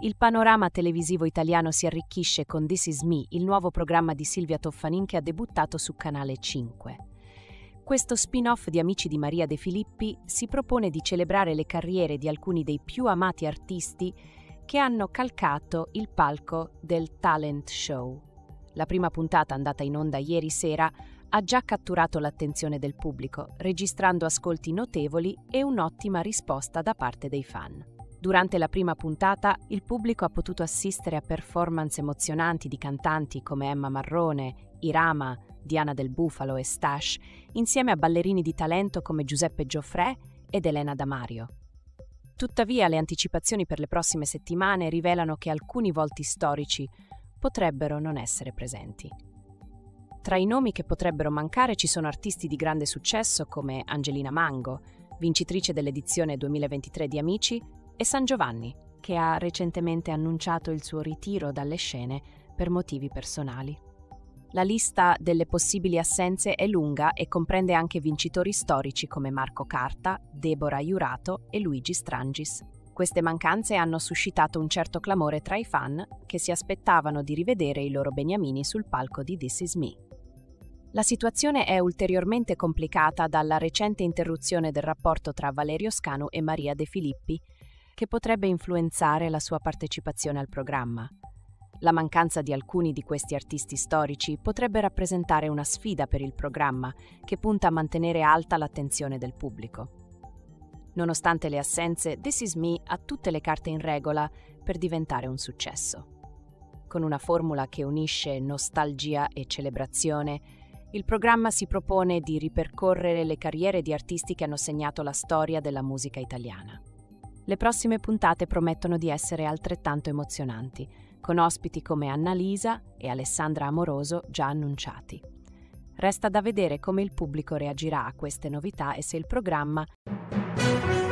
Il panorama televisivo italiano si arricchisce con This Is Me, il nuovo programma di Silvia Toffanin che ha debuttato su Canale 5. Questo spin-off di Amici di Maria De Filippi si propone di celebrare le carriere di alcuni dei più amati artisti che hanno calcato il palco del talent show. La prima puntata, andata in onda ieri sera, ha già catturato l'attenzione del pubblico, registrando ascolti notevoli e un'ottima risposta da parte dei fan. Durante la prima puntata, il pubblico ha potuto assistere a performance emozionanti di cantanti come Emma Marrone, Irama, Diana del Bufalo e Stash, insieme a ballerini di talento come Giuseppe Gioffrè ed Elena Damario. Tuttavia, le anticipazioni per le prossime settimane rivelano che alcuni volti storici potrebbero non essere presenti. Tra i nomi che potrebbero mancare ci sono artisti di grande successo come Angelina Mango, vincitrice dell'edizione 2023 di Amici, e San Giovanni, che ha recentemente annunciato il suo ritiro dalle scene per motivi personali. La lista delle possibili assenze è lunga e comprende anche vincitori storici come Marco Carta, Deborah Jurato e Luigi Strangis. Queste mancanze hanno suscitato un certo clamore tra i fan che si aspettavano di rivedere i loro beniamini sul palco di This Is Me. La situazione è ulteriormente complicata dalla recente interruzione del rapporto tra Valerio Scanu e Maria De Filippi, che potrebbe influenzare la sua partecipazione al programma. La mancanza di alcuni di questi artisti storici potrebbe rappresentare una sfida per il programma, che punta a mantenere alta l'attenzione del pubblico. Nonostante le assenze, This Is Me ha tutte le carte in regola per diventare un successo. Con una formula che unisce nostalgia e celebrazione, il programma si propone di ripercorrere le carriere di artisti che hanno segnato la storia della musica italiana. Le prossime puntate promettono di essere altrettanto emozionanti, con ospiti come Annalisa e Alessandra Amoroso già annunciati. Resta da vedere come il pubblico reagirà a queste novità e se il programma